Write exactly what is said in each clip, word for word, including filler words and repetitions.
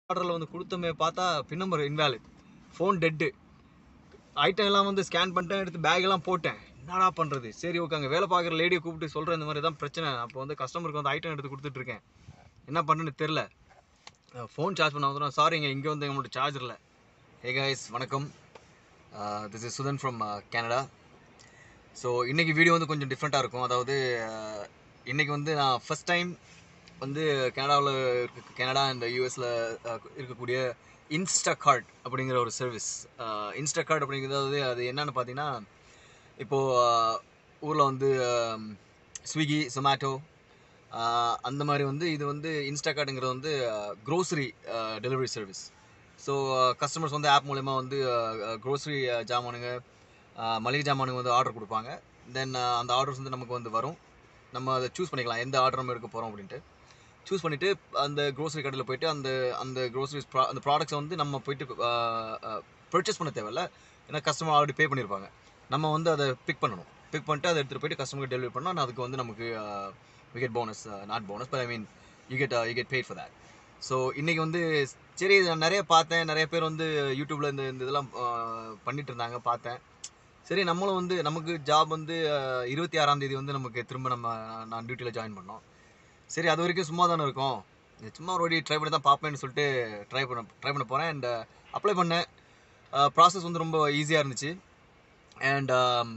ஆர்டரில் வந்து கொடுத்தமே பார்த்தா pin number invalid, phone dead, item எல்லாம் வந்து ஸ்கேன் பண்ணிட்டேன், எடுத்து பேக் எல்லாம் போட்டேன். என்னடா பண்ணுறது? சரி ஓகே, அங்கே வேலை பார்க்குற லேடியை கூப்பிட்டு சொல்கிறேன் இந்த மாதிரி தான் பிரச்சனை. அப்போ வந்து கஸ்டமருக்கு வந்து ஐட்டம் எடுத்து கொடுத்துட்ருக்கேன், என்ன பண்ணுன்னு தெரில. ஃபோன் சார்ஜ் பண்ண வந்துடும். சாரிங்க, இங்கே வந்து எங்களோட சார்ஜர் இல்லை. ஹே கைஸ், வணக்கம். This is Sudhan from Canada. So இன்றைக்கி வீடியோ வந்து கொஞ்சம் டிஃப்ரெண்ட்டாக இருக்கும். அதாவது இன்றைக்கி வந்து நான் ஃபஸ்ட் டைம் வந்து கனடாவில் இருக்க கனடா அண்ட் யூஎஸில் இருக்கக்கூடிய இன்ஸ்டாகார்ட் அப்படிங்கிற ஒரு சர்வீஸ். இன்ஸ்டாகார்ட் அப்படிங்கிறது அது என்னன்னு பார்த்தீங்கன்னா, இப்போது ஊரில் வந்து ஸ்விக்கி, சொமேட்டோ அந்த மாதிரி வந்து இது வந்து இன்ஸ்டாகார்ட்டுங்கிறது வந்து grocery delivery service. So customers வந்து ஆப் மூலமா வந்து க்ரோசரி ஜாமானுங்க, மளிகை ஜாமானுங்க வந்து ஆர்டர் கொடுப்பாங்க. தென் அந்த ஆர்டர்ஸ் வந்து நமக்கு வந்து வரும். நம்ம அதை சூஸ் பண்ணிக்கலாம் எந்த ஆர்டர் நம்ம எடுக்க போகிறோம் அப்படின்ட்டு. சூஸ் பண்ணிவிட்டு அந்த க்ரோசரி கடையில் போய்ட்டு அந்த அந்த க்ரோசரிஸ் ப்ரா அந்த ப்ராடக்ட்ஸை வந்து நம்ம போய்ட்டு பர்ச்சேஸ் பண்ண தேவையில்ல. ஏன்னா கஸ்டமர் ஆல்ரெடி பே பண்ணியிருப்பாங்க. நம்ம வந்து அதை பிக் பண்ணணும். பிக் பண்ணிட்டு அதை எடுத்துகிட்டு போய்ட்டு கஸ்டமருக்கு டெலிவரி பண்ணால் அதுக்கு வந்து நமக்கு we get bonus, not bonus but I mean you get you get paid for that. So இன்றைக்கி வந்து சரி நான் நிறைய பார்த்தேன், நிறைய பேர் வந்து யூடியூப்பில் இந்த இந்த இதெல்லாம் பண்ணிகிட்டு இருந்தாங்க பார்த்தேன். சரி நம்மளும் வந்து நமக்கு ஜாப் வந்து இருபத்தி ஆறாம் தேதி வந்து நமக்கு திரும்ப நம்ம நான் டியூட்டியில் ஜாயின் பண்ணோம். சரி அது வரைக்கும் சும்மா தானே இருக்கும், சும்மா ஒரு வாட்டி ட்ரை பண்ணி தான் பார்ப்பேன்னு சொல்லிட்டு ட்ரை பண்ண ட்ரை பண்ண போகிறேன். அண்ட் அப்ளை பண்ணேன். ப்ராசஸ் வந்து ரொம்ப ஈஸியாக இருந்துச்சு. அண்ட்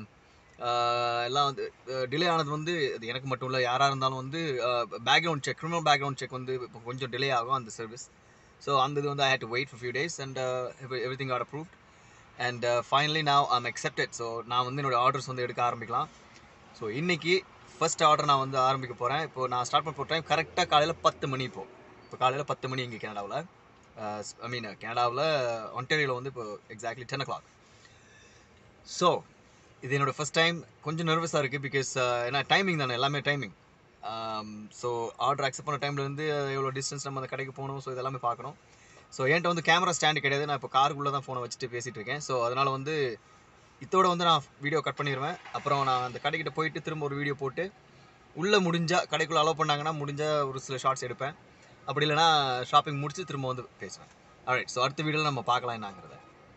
எல்லாம் வந்து டிலே ஆனது வந்து அது எனக்கு மட்டும் இல்லை, யாராக இருந்தாலும் வந்து background check, criminal background check வந்து கொஞ்சம் டிலே ஆகும் அந்த சர்வீஸ். ஸோ அந்த இது வந்து I had to wait for few days and everything got approved and finally now I am accepted. So நான் வந்து என்னோடய ஆர்டர்ஸ் வந்து எடுக்க ஆரம்பிக்கலாம். ஸோ இன்றைக்கி ஃபஸ்ட் ஆர்டர் நான் வந்து ஆரம்பிக்க போகிறேன். இப்போது நான் ஸ்டார்ட் பண்ண போகிற டைம் கரெக்டாக காலையில் பத்து மணி. இப்போது இப்போ காலையில் பத்து மணி இங்கே கனடாவில், ஐ மீன் கனடாவில் ஒன்டாரியோவில் வந்து இப்போ exactly ten o'clock. So இது என்னோடய ஃபஸ்ட் டைம். கொஞ்சம் நர்வஸாக இருக்குது பிகாஸ் ஏன்னா டைமிங் தானே, எல்லாமே டைமிங். ஸோ ஆர்டர் அக்செப்ட் பண்ண டைம்லேருந்து எவ்வளோ டிஸ்டன்ஸ் நம்ம அந்த கடைக்கு போகணும், ஸோ இதெல்லாமே பார்க்கணும். ஸோ என்கிட்ட வந்து கேமரா ஸ்டாண்டு கிடையாது, நான் இப்போ காருக்குள்ளே தான் ஃபோனை வச்சுட்டு பேசிகிட்டு இருக்கேன். ஸோ அதனால் வந்து இதோட வந்து நான் வீடியோ கட் பண்ணிடுவேன். அப்புறம் நான் அந்த கடைக்கிட்ட போயிட்டு திரும்ப ஒரு வீடியோ போட்டு உள்ளே முடிஞ்சால் கடைக்குள்ளே அலோவ் பண்ணாங்கன்னா முடிஞ்சால் ஒரு சில ஷார்ட்ஸ் எடுப்பேன். அப்படி இல்லைனா ஷாப்பிங் முடிச்சு திரும்ப வந்து பேசுவேன். ஆல்ரைட், ஸோ அடுத்த வீடியோவில் நம்ம பார்க்கலாம் என்னங்கிறத.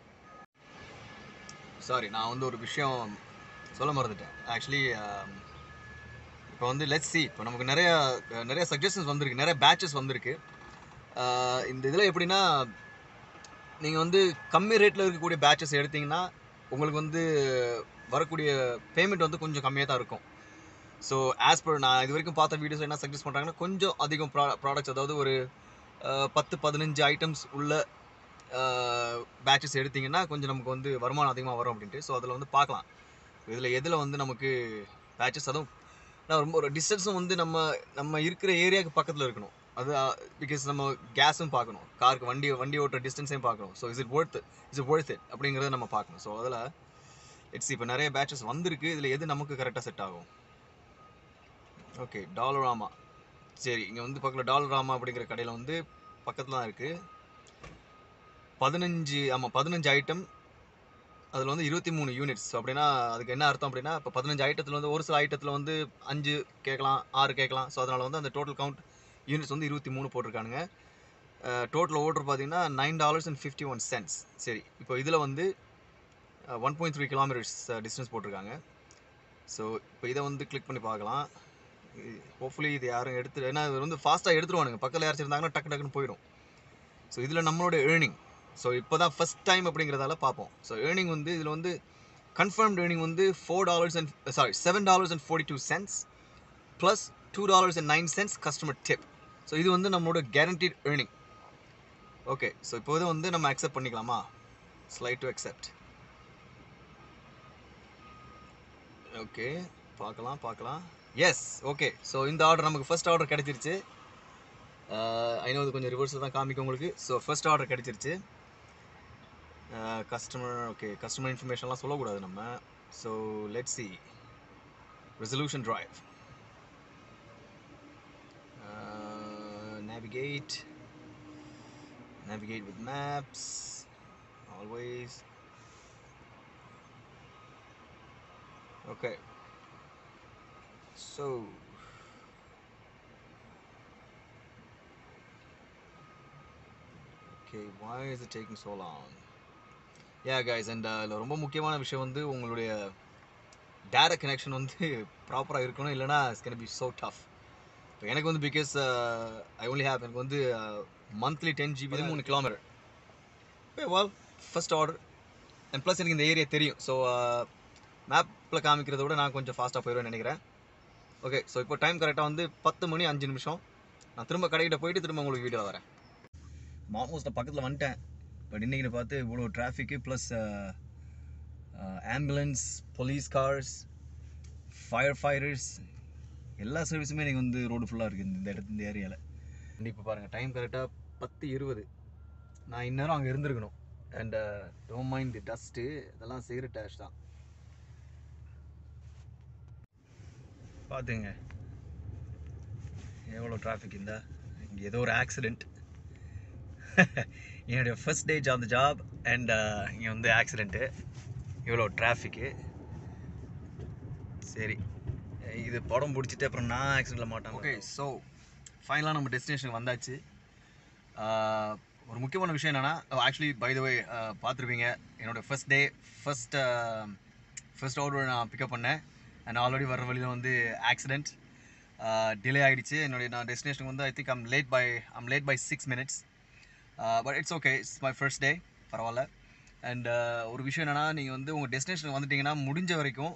சாரி, நான் வந்து ஒரு விஷயம் சொல்ல மறந்துட்டேன். ஆக்சுவலி இப்போ வந்து லெட்ஸ் சி, இப்போ நமக்கு நிறைய நிறைய சஜஷன்ஸ் வந்திருக்கு, நிறைய பேட்சஸ் வந்திருக்கு. இந்த இதில் எப்படின்னா, நீங்கள் வந்து கம்மி ரேட்டில் இருக்கக்கூடிய பேட்சஸ் எடுத்திங்கன்னா உங்களுக்கு வந்து வரக்கூடிய பேமெண்ட் வந்து கொஞ்சம் கம்மியாக தான் இருக்கும். ஸோ ஆஸ் பர் நான் இது வரைக்கும் பார்த்த வீடியோஸ் என்ன சஜஸ்ட் பண்ணுறாங்கன்னா, கொஞ்சம் அதிகம் ப்ரா ப்ராடக்ட்ஸ் அதாவது ஒரு பத்து பதினஞ்சு ஐட்டம்ஸ் உள்ள பேட்சஸ் எடுத்திங்கன்னா கொஞ்சம் நமக்கு வந்து வருமானம் அதிகமாக வரும் அப்படின்ட்டு. ஸோ அதில் வந்து பார்க்கலாம் இதில் எதில் வந்து நமக்கு பேட்சஸ், அதுவும் நான் ரொம்ப ஒரு டிஸ்டன்ஸும் வந்து நம்ம நம்ம இருக்கிற ஏரியாவுக்கு பக்கத்தில் இருக்கணும். அது பிகாஸ் நம்ம கேஸும் பார்க்கணும், காருக்கு வண்டி வண்டி ஓட்டுற டிஸ்டன்ஸையும் பார்க்கணும். So is it worth is it worth it அப்படிங்கிறத நம்ம பார்க்கணும். ஸோ அதில் இட்ஸ் இப்போ நிறைய பேட்சஸ் வந்திருக்கு. இதில் எது நமக்கு கரெக்டாக செட் ஆகும்? ஓகே, டாலராமா. சரி, இங்கே வந்து பக்கத்தில் டாலராமா அப்படிங்கிற கடையில் வந்து பக்கத்தில் தான் இருக்குது. பதினஞ்சு ஆமாம் பதினஞ்சு ஐட்டம், அதில் வந்து இருபத்தி மூணு யூனிட்ஸ். அப்படின்னா அதுக்கு என்ன அர்த்தம் அப்படின்னா, இப்போ பதினஞ்சு ஐட்டத்தில் வந்து ஒரு சில ஐட்டத்தில் வந்து அஞ்சு கேட்கலாம், ஆறு கேட்கலாம். ஸோ அதனால் வந்து அந்த டோட்டல் கவுண்ட் யூனிட்ஸ் வந்து இருபத்தி மூணு போட்டிருக்கானுங்க. டோட்டல் ஓர்டர் பார்த்தீங்கன்னா nine dollars and fifty one cents. சரி, இப்போ இதில் வந்து one point three kilometres distance போட்டிருக்காங்க. ஸோ இப்போ இதை வந்து கிளிக் பண்ணி பார்க்கலாம். ஹோப்ஃபுல்லி இது யாரும் எடுத்து, ஏன்னா இது வந்து ஃபாஸ்ட்டாக எடுத்துருவானுங்க, பக்கத்தில் யாராச்சும் இருந்தாங்கன்னா டக்கு டக்குன்னு போயிடும். ஸோ இதில் நம்மளோட ஏர்னிங், ஸோ இப்போ தான் ஃபஸ்ட் டைம் அப்படிங்கிறதால பார்ப்போம். ஸோ ஏர்னிங் வந்து இதில் வந்து கன்ஃபர்ம்டு ஏர்னிங் வந்து four dollars and sorry seven dollars and forty two cents plus two dollars and nine cents customer tip. So இது வந்து நம்மளோட கேரண்டீட் ஏர்னிங். ஓகே, ஸோ இப்போ இதை வந்து நம்ம அக்செப்ட் பண்ணிக்கலாமா? Slide to accept. ஓகே, பார்க்கலாம் பார்க்கலாம். Yes, okay. ஸோ இந்த ஆர்டர் நமக்கு ஃபர்ஸ்ட் ஆர்டர் கிடச்சிருச்சு. ஐநோ இது கொஞ்சம் ரிவர்ஸில் தான் காமிக்கும் உங்களுக்கு. ஸோ ஃபர்ஸ்ட் ஆர்டர் கிடச்சிருச்சு. கஸ்டமர் ஓகே, கஸ்டமர் இன்ஃபர்மேஷன்லாம் சொல்லக்கூடாது நம்ம. So let's see. Resolution drive, navigate navigate with maps always. Okay, so okay why is it taking so long? Yeah guys, and இதில் ரொம்ப முக்கியமான விஷயம் வந்து உங்களுடைய டேரக்ட் கனெக்ஷன் வந்து ப்ராப்பராக இருக்கணும், இல்லைனா it's can be so tough. இப்போ எனக்கு வந்து பிகாஸ் ஐ ஒன்லி ஹேவ் எனக்கு வந்து மந்த்லி டென் ஜிபி மூணு kilometre. Well first order and plus எனக்கு இந்த ஏரியா தெரியும். ஸோ மேப்பில் காமிக்கிறத விட நான் கொஞ்சம் ஃபாஸ்ட்டாக போயிடுவேன்னு நினைக்கிறேன். ஓகே, ஸோ இப்போ டைம் கரெக்டாக வந்து பத்து மணி அஞ்சு நிமிஷம். நான் திரும்ப கடைக்கிட்ட போயிட்டு திரும்ப உங்களுக்கு வீடியோவில் வரேன். ஆல்மோஸ்ட் நான் பக்கத்தில் வந்துட்டேன். பட் இன்றைக்கி பார்த்து இவ்வளோ traffic plus ambulance, police cars, fire fighters எல்லா சர்வீஸுமே எனக்கு வந்து ரோடு ஃபுல்லாக இருக்குது இந்த இடத்து இந்த ஏரியாவில். இப்போ பாருங்கள், டைம் கரெக்டாக பத்து இருபது. நான் இந்நேரம் அங்கே இருந்திருக்கணும். And don't mind the dust, இதெல்லாம் சிகரெட் ஆஷ் தான். பார்த்துங்க எவ்வளோ டிராஃபிக் இருந்தா. இங்கே ஏதோ ஒரு ஆக்சிடெண்ட். என்னுடைய first day on the job and இங்கே வந்து ஆக்சிடெண்ட்டு, இவ்வளோ டிராஃபிக்கு. சரி, இது படம் பிடிச்சிட்டு அப்புறம் நான் ஆக்சிடெண்ட்டில் மாட்டேன். ஓகே, ஸோ ஃபைனலாக நம்ம டெஸ்டினேஷனுக்கு வந்தாச்சு. ஒரு முக்கியமான விஷயம் என்னென்னா, ஆக்சுவலி பை த வே பார்த்துருப்பீங்க என்னோடய first day first first order நான் பிக்கப் பண்ணேன். அண்ட் ஆல்ரெடி வர வழியில் வந்து ஆக்சிடெண்ட் டிலே ஆகிடுச்சு. என்னுடைய நான் டெஸ்டினேஷனுக்கு வந்து I think I'm late by I'm late by six minutes. But it's okay, it's my first day, பரவாயில்ல. அண்ட் ஒரு விஷயம் என்னென்னா, நீங்கள் வந்து உங்கள் டெஸ்டினேஷனுக்கு வந்துட்டிங்கன்னா முடிஞ்ச வரைக்கும்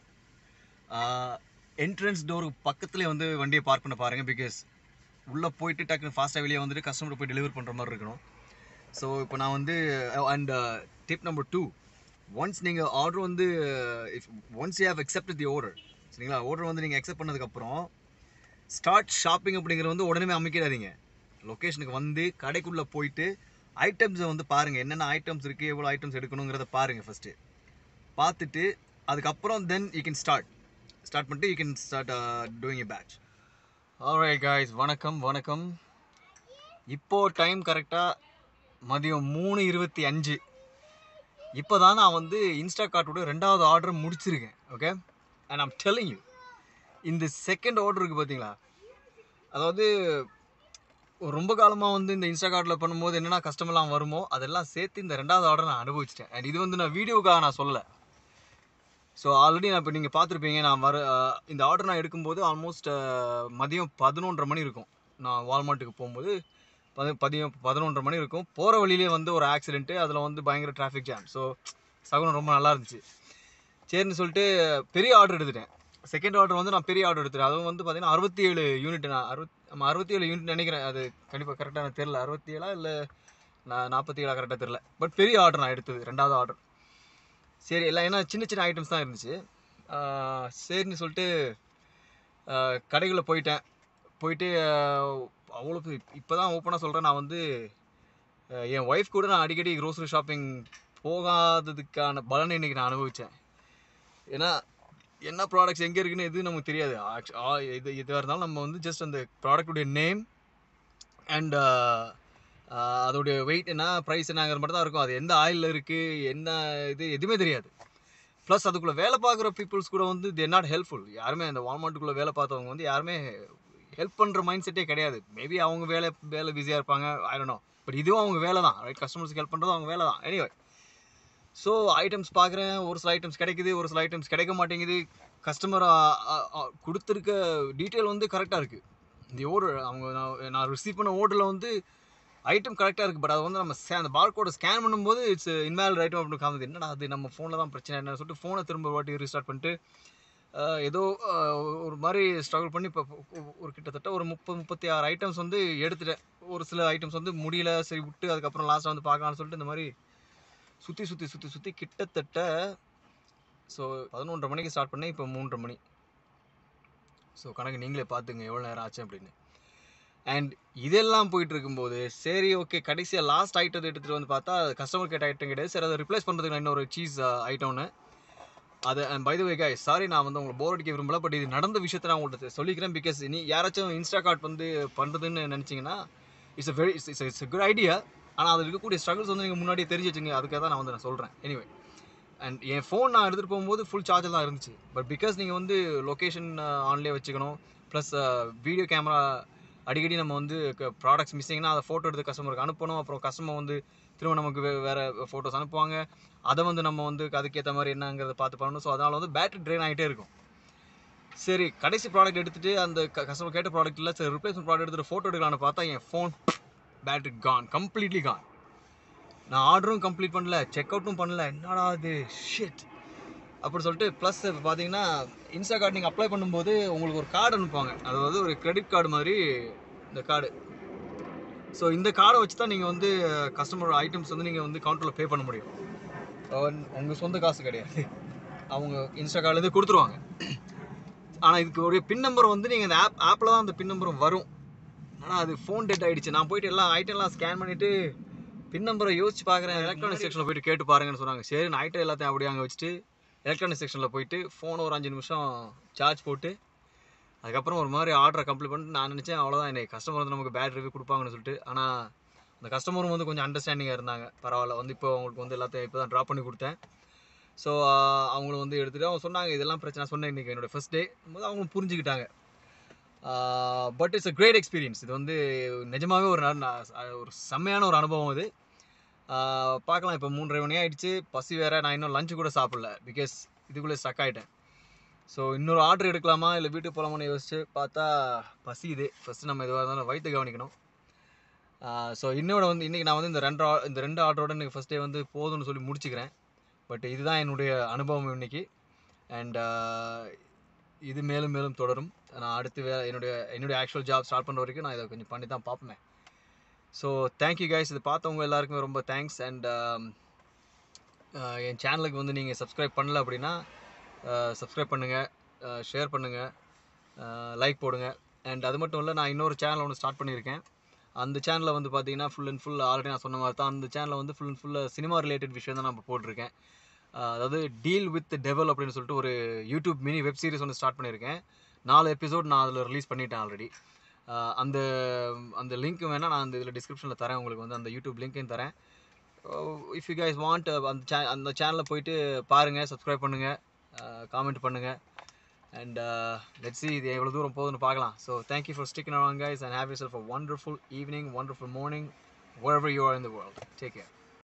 என்ட்ரன்ஸ் டோருக்கு பக்கத்துலேயே வந்து வண்டியை பார்க் பண்ண பாருங்கள். பிகாஸ் உள்ளே போயிட்டு டக்குன்னு ஃபாஸ்ட்டாக வெளியே வந்துட்டு கஸ்டமர் போய் டெலிவரி பண்ணுற மாதிரி இருக்கணும். ஸோ இப்போ நான் வந்து and tip number two, once நீங்கள் ஆர்டர் வந்து if once you have accepted the order, சரிங்களா, ஆர்டர் வந்து நீங்கள் அக்செப்ட் பண்ணதுக்கப்புறம் ஸ்டார்ட் ஷாப்பிங் அப்படிங்கிறது வந்து உடனே அமைக்கிடாதீங்க. லொக்கேஷனுக்கு வந்து கடைக்குள்ளே போயிட்டு ஐட்டம்ஸை வந்து பாருங்கள், என்னென்ன ஐட்டம்ஸ் இருக்குது, எவ்வளோ ஐட்டம்ஸ் எடுக்கணுங்கிறத பாருங்கள் ஃபஸ்ட்டு. பார்த்துட்டு அதுக்கப்புறம் then you can start start பண்ணிட்டு you can start doing a batch. Alright guys, வணக்கம் வணக்கம். இப்போது டைம் கரெக்டாக மதியம் மூணு இருபத்தி அஞ்சு. இப்போ தான் நான் வந்து இன்ஸ்டாகார்ட்டோட ரெண்டாவது ஆர்டர் முடிச்சிருக்கேன். Okay, and I'm telling you, இந்த செகண்ட் ஆர்டர் இருக்குது பார்த்தீங்களா, அதாவது ரொம்ப காலமாக வந்து இந்த இன்ஸ்டாகார்ட்டில் பண்ணும்போது என்னென்னா கஸ்டமர்லாம் வருமோ அதெல்லாம் சேர்த்து இந்த ரெண்டாவது ஆர்டர் நான் அனுபவிச்சிட்டேன். அண்ட் இது வந்து நான் வீடியோக்காக நான் சொல்லலை. ஸோ ஆல்ரெடி நான் இப்போ நீங்கள் பார்த்துருப்பீங்க, நான் வர இந்த ஆர்டர் நான் எடுக்கும்போது ஆல்மோஸ்ட் மதியம் பதினொன்றரை மணி இருக்கும். நான் வால்மார்ட்டுக்கு போகும்போது பதி பதியம் பதினொன்றரை மணி இருக்கும். போகிற வழியிலே வந்து ஒரு ஆக்சிடென்ட்டு, அதில் வந்து பயங்கர டிராஃபிக் ஜாம். ஸோ சகுனம் ரொம்ப நல்லா இருந்துச்சு. சரின்னு சொல்லிட்டு பெரிய ஆர்டர் எடுத்துட்டேன். செகண்ட் ஆர்டர் வந்து நான் பெரிய ஆர்டர் எடுத்துட்டேன். அதுவும் வந்து பார்த்தீங்கன்னா அறுபத்தி ஏழு யூனிட். நான் அறுபத் நம்ம அறுபத்தி ஏழு யூனிட் நினைக்கிறேன். அது கண்டிப்பாக கரெக்டாக எனக்கு தெரில, அறுபத்தி ஏழா இல்லை நான் நாற்பத்தி ஏழா கரெக்டாக தெரில. பட் பெரிய ஆர்டர் நான் எடுத்தது, ரெண்டாவது ஆர்டர். சரி, எல்லாம் ஏன்னா சின்ன சின்ன ஐட்டம்ஸ் தான் இருந்துச்சு. சரின்னு சொல்லிட்டு கடைக்குள்ளே போயிட்டேன். போயிட்டு அவ்வளோ இப்போ தான் ஓப்பனாக சொல்கிறேன், நான் வந்து என் ஒய்ஃப் கூட நான் அடிக்கடி க்ரோசரி ஷாப்பிங் போகாததுக்கான பலனை இன்றைக்கி நான் அனுபவித்தேன். ஏன்னா என்ன ப்ராடக்ட்ஸ் எங்கே இருக்குன்னு எதுவும் நமக்கு தெரியாது. இது எதுவாக இருந்தாலும் நம்ம வந்து ஜஸ்ட் அந்த ப்ராடக்டுடைய நேம் அண்ட் அதோடைய வெயிட் என்ன, ப்ரைஸ் என்னங்கிற மட்டும் தான் இருக்கும். அது எந்த ஆயிலில் இருக்குது, என்ன இது எதுவுமே தெரியாது. ப்ளஸ் அதுக்குள்ளே வேலை பார்க்குற பீப்புள்ஸ் கூட வந்து தேர் நாட் ஹெல்ப்ஃபுல். யாருமே அந்த வால்மார்ட்டுக்குள்ளே வேலை பார்த்தவங்க வந்து யாருமே ஹெல்ப் பண்ணுற மைண்ட் செட்டே கிடையாது. மேபி அவங்க வேலை வேலை பிஸியாக இருப்பாங்க, ஐ டோன்ட் நோ. பட் இதுவும் அவங்க வேலை தான், ரைட்? கஸ்டமர்ஸ்க்கு ஹெல்ப் பண்ணுறதும் அவங்க வேலை தான். எனிவே, ஸோ ஐட்டம்ஸ் பார்க்குறேன், ஒரு சில ஐட்டம்ஸ் கிடைக்குது, ஒரு சில ஐட்டம்ஸ் கிடைக்க மாட்டேங்குது. கஸ்டமர் கொடுத்துருக்க டீட்டெயில் வந்து கரெக்டாக இருக்குது. இந்த ஆர்டர் அவங்க நான் நான் ரிசீவ் பண்ண ஆர்டரில் வந்து ஐட்டம் கரெக்டாக இருக்குது. பட் அதை வந்து நம்ம அந்த பார்கோடை ஸ்கேன் பண்ணும்போது இட்ஸ் இன்வேலிட் ஐட்டம் அப்படின்னு காமிது. என்னடா அது நம்ம ஃபோனில் தான் பிரச்சனை என்ன சொல்லிட்டு ஃபோனை திரும்ப வாட்டி ரீஸ்டார்ட் பண்ணிட்டு ஏதோ ஒரு மாதிரி ஸ்ட்ரகிள் பண்ணி இப்போ ஒரு கிட்டத்தட்ட ஒரு முப்பது முப்பத்தி ஆறு ஐட்டம்ஸ் வந்து எடுத்துட்டேன். ஒரு சில ஐட்டம்ஸ் வந்து முடியல, சரி விட்டு அதுக்கப்புறம் லாஸ்ட்டாக வந்து பார்க்கலான்னு சொல்லிட்டு இந்த மாதிரி சுற்றி சுற்றி சுற்றி சுற்றி கிட்டத்தட்ட ஸோ பதினொன்றரை மணிக்கு ஸ்டார்ட் பண்ணேன். இப்போ மூன்றரை மணி. ஸோ கணக்கு நீங்களே பார்த்துங்க எவ்வளோ நேரம் ஆச்சு அப்படின்னு. அண்ட் இதெல்லாம் போயிட்டு இருக்கும்போது சரி ஓகே, கடைசியாக லாஸ்ட் ஐட்டத்தை எடுத்துகிட்டு வந்து பார்த்தா கஸ்டமர் கேட்ட ஐட்டம் கிடையாது. சரி, அதை ரிப்ளேஸ் பண்ணுறதுக்கு நான் இன்னொரு சீஸ் ஐட்டம்னு அது. And by the way guys, sorry நான் வந்து உங்களை போர் அடிக்க விரும்பல. பட் இது நடந்த விஷயத்தை நான் உங்கள்கிட்ட சொல்லிக்கிறேன். பிகாஸ் நீ யாராச்சும் இன்ஸ்டாகார்ட் வந்து பண்ணுறதுன்னு நினச்சிங்கன்னா it's a very it's it's good idea. ஆனால் அதில் இருக்கக்கூடிய ஸ்ட்ரகிள்ஸ் வந்து நீங்கள் முன்னாடியே தெரிஞ்சு வச்சுங்க. அதுக்காக தான் நான் வந்து நான் சொல்கிறேன். எனிவே, அண்ட் என் ஃபோன் நான் எடுத்துகிட்டு போகும்போது ஃபுல் சார்ஜில் தான் இருந்துச்சு. பட் பிகாஸ் நீங்கள் வந்து லொக்கேஷன் ஆன்லேயே வச்சுக்கணும், ப்ளஸ் வீடியோ கேமரா அடிக்கடி நம்ம வந்து ப்ராடக்ட்ஸ் மிஸ்ஸிங்னா அதை ஃபோட்டோ எடுத்து கஸ்டமருக்கு அனுப்பணும். அப்புறம் கஸ்டமர் வந்து திரும்ப நமக்கு வே வேறு ஃபோட்டோஸ் அனுப்புவாங்க. அதை வந்து நம்ம வந்து அதுக்கேற்ற மாதிரி என்னங்கிறத பார்த்து பண்ணணும். ஸோ அதனால் வந்து பேட்டரி ட்ரெயின் ஆகிட்டே இருக்கும். சரி கடைசி ப்ராடக்ட் எடுத்துகிட்டு அந்த கஸ்டமர் கேட்ட ப்ராடக்ட் இல்லை, சரி ரிப்ளேஸ்மெண்ட் ப்ராடக்ட் எடுத்துகிட்டு ஃபோட்டோ எடுக்கலான்னு பார்த்தா என் phone battery gone, completely gone. நான் ஆர்டரும் கம்ப்ளீட் பண்ணல, செக் அவுட்டும் பண்ணல. என்னடா அது ஷிட் அப்படி சொல்லிட்டு. ப்ளஸ் இப்போ பார்த்தீங்கன்னா இன்ஸ்டா கார்டு நீங்கள் அப்ளை பண்ணும்போது உங்களுக்கு ஒரு கார்டு அனுப்புவாங்க. அதாவது ஒரு கிரெடிட் கார்டு மாதிரி இந்த கார்டு. ஸோ இந்த கார்டை வச்சு தான் நீங்கள் வந்து கஸ்டமர் ஐட்டம்ஸ் வந்து நீங்கள் வந்து கவுண்டரில் பே பண்ண முடியும். உங்கள் சொந்த காசு கிடையாது, அவங்க இன்ஸ்டா கார்டுலேருந்து கொடுத்துருவாங்க. ஆனால் இதுக்கு ஒரு பின் நம்பர் வந்து நீங்கள் இந்த ஆப் ஆப்பில் தான் அந்த பின் நம்பரும் வரும். ஆனால் அது ஃபோன் டெட் ஆகிடுச்சு. நான் போய்ட்டு எல்லாம் ஐட்டம்லாம் ஸ்கேன் பண்ணிவிட்டு பின் நம்பரை யோசிச்சு பார்க்குறேன். எலக்ட்ரானிக் செக்ஷனில் போய்ட்டு கேட்டு பாருங்கன்னு சொன்னாங்க. சரி நான் ஐட்டம் எல்லாத்தையும் அப்படியே அங்கே வச்சுட்டு எலக்ட்ரானிக் செக்ஷனில் போய்ட்டு ஃபோனை ஒரு அஞ்சு நிமிஷம் சார்ஜ் போட்டு அதுக்கப்புறம் ஒரு மாதிரி ஆர்டரை கம்ப்ளீட் பண்ணிட்டு நான் நினச்சேன் அவ்வளோதான், என்னை கஸ்டமர் வந்து நமக்கு பேட் ரிவ்யூ கொடுப்பாங்கன்னு சொல்லிட்டு. ஆனால் அந்த கஸ்டமரும் வந்து கொஞ்சம் அண்டர்ஸ்டாண்டிங்காக இருந்தாங்க. பரவாயில்ல, வந்து இப்போ அவங்களுக்கு வந்து எல்லாத்தையும் இப்போ தான் ட்ராப் பண்ணி கொடுத்தேன். ஸோ அவங்களும் வந்து எடுத்துகிட்டு அவங்க சொன்னாங்க இதெல்லாம் பிரச்சனை. சொன்னேன் இன்றைக்கி என்னோடய ஃபஸ்ட் டே போது அவங்களும் புரிஞ்சுக்கிட்டாங்க. But it's a great experience. இது வந்து நிஜமாகவே ஒரு ஒரு செம்மையான ஒரு அனுபவம். இது பார்க்கலாம். இப்போ மூன்றரை மணி ஆகிடுச்சு, பசி வேறு. நான் இன்னும் லஞ்சு கூட சாப்பிடல, பிகாஸ் இதுக்குள்ளே ஸ்டக் ஆகிட்டேன். ஸோ இன்னொரு ஆர்டர் எடுக்கலாமா இல்லை வீட்டுக்கு போகலாமான்னு யோசிச்சு பார்த்தா பசி இது. ஃபஸ்ட்டு நம்ம எதுவாக இருந்தாலும் வயிற்று கவனிக்கணும். ஸோ இன்னோட வந்து இன்றைக்கி நான் வந்து இந்த ரெண்டு இந்த ரெண்டு ஆர்டரோட இன்றைக்கி ஃபஸ்ட் டே வந்து போதும்னு சொல்லி முடிச்சுக்கிறேன். பட் இதுதான் என்னுடைய அனுபவம் இன்றைக்கி. அண்ட் இது மேலும் மேலும் தொடரும். நான் அடுத்து வே என்னுடைய என்னுடைய ஆக்சுவல் ஜாப் ஸ்டார்ட் பண்ணுற வரைக்கும் நான் இதை கொஞ்சம் பண்ணி தான் பார்ப்பேன். So thank you guys. இது பார்த்தவங்க எல்லாருக்குமே ரொம்ப தேங்க்ஸ். அண்ட் என் சேனலுக்கு வந்து நீங்கள் சப்ஸ்கிரைப் பண்ணல அப்படின்னா சப்ஸ்கிரைப் பண்ணுங்கள், ஷேர் பண்ணுங்கள், லைக் போடுங்க. அண்ட் அது மட்டும் இல்லை, நான் இன்னொரு சேனல் ஒன்று ஸ்டார்ட் பண்ணியிருக்கேன். அந்த சேனலில் வந்து பார்த்தீங்கன்னா ஃபுல் அண்ட் ஃபுல் ஆல்ரெடி நான் சொன்ன மாதிரி தான் அந்த சேனலில் வந்து ஃபுல் அண்ட் ஃபுல்லாக சினிமா ரிலேட்டட் விஷயம் தான் நான் போட்டிருக்கேன். அதாவது டீல் வித் டெவல் அப்படின்னு சொல்லிட்டு ஒரு யூடியூப் மினி வெப் சீரிஸ் ஒன்று ஸ்டார்ட் பண்ணியிருக்கேன். நாலு எபிசோட் நான் அதில் ரிலீஸ் பண்ணிட்டேன் ஆல்ரெடி. அந்த அந்த லிங்க் வேணால் நான் அந்த இதில் டிஸ்கிரிப்ஷனில் தரேன். உங்களுக்கு வந்து அந்த யூடியூப் லிங்க்கையும் தரேன். இஃப் யூ கைஸ் வாண்ட் அந்த சே அந்த சேனலில் போயிட்டு பாருங்கள், சப்ஸ்கிரைப் பண்ணுங்கள், காமெண்ட் பண்ணுங்கள். அண்ட் லெட்ஸ் see இது எவ்வளோ தூரம் போகுதுன்னு பார்க்கலாம். So thank you for sticking around guys and have yourself a wonderful evening, wonderful morning wherever you are in the world. Take care.